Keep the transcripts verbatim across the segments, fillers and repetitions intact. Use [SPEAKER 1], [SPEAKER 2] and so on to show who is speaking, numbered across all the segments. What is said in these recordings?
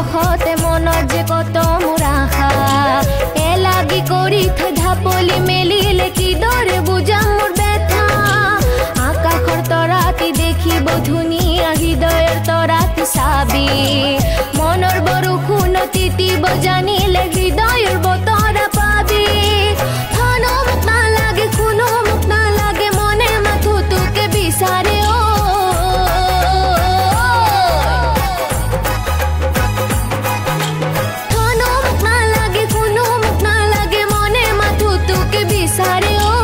[SPEAKER 1] বসতে মনৰ যে কত মোৰ আশা এ লাগি কৰি থৈ ঢাপলি মেলিলে কিদৰে বুজাম মোৰ ব্যথা আকাশৰ তৰাটি দেখিব ধুনীয়া হৃদয়ৰ তৰাটি চাবি মনৰ বৰষুণ তিতিব জানিলে হৃদয়ৰ বতৰা পাবি ধনো মোক নালাগে কোনো মোক নালাগে মনে মাথো তোকে বিচাৰে অ ধনো মোক নালাগে কোনো মোক নালাগে মনে মাথো তোকে বিচাৰে অ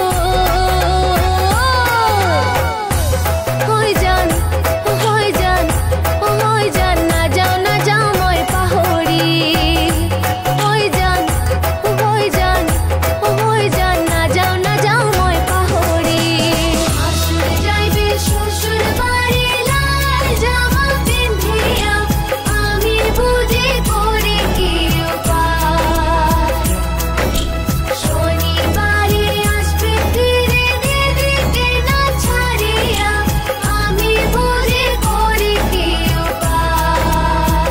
[SPEAKER 1] হৈ যান হৈ যান হৈ যান না যাও না যাও মই পাহৰি হৈ যান হৈ যান হৈ যান না যাও না যাও মই পাহৰি আসুর যাইবে শ্বশুর বাড়ি লাল জামা পিন্ধিয়া আমি বুঝি করে কি উপায় শনিবারে আসবে ফিরে দিদিকে না ছাড়িয়া আমি বুঝি করে কি উপায়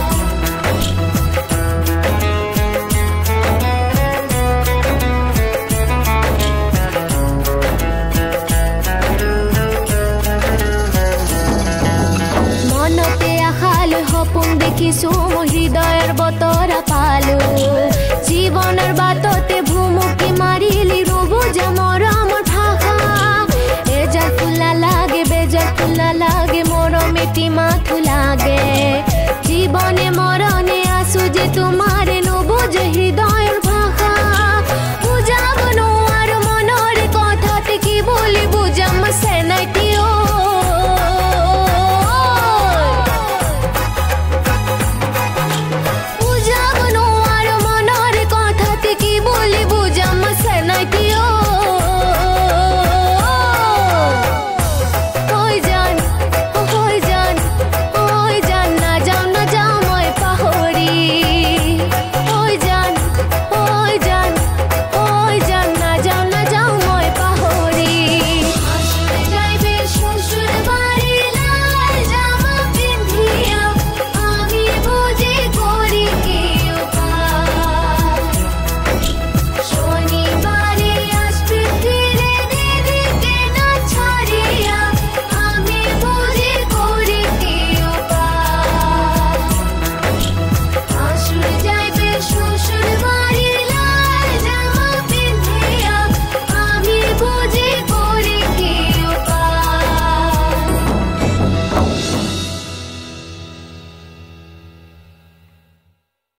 [SPEAKER 1] মনতে আশালৈ সপোন দেখিছো মোৰ হৃদয়ৰ বতৰা পালো জীৱনৰ বাটতে ভুমুকি মাৰিলি নুবুজা মৰমৰ ভাষা এজাৰ ফুল নালাগে বেজাৰ ফুল নালাগে মৰম এটি মাথো লাগে জীৱনে মৰণে আছো যে তোমাৰ